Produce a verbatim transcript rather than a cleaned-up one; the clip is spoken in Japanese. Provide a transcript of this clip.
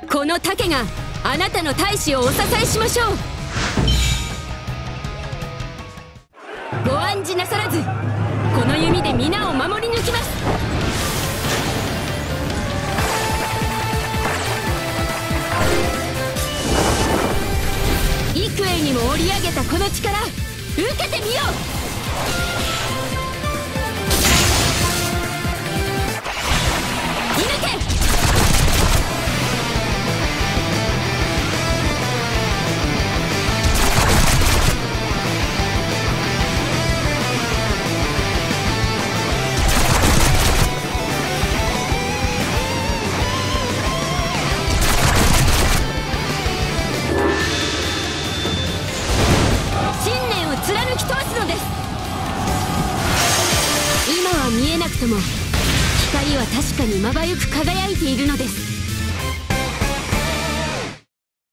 この盾があなたの大志をお支えしましょう。ご案じなさらず、この弓で皆を守り抜きます。幾重にも織り上げたこの力、受けてみよう。射抜け。今は見えなくとも光は確かにまばゆく輝いているのです。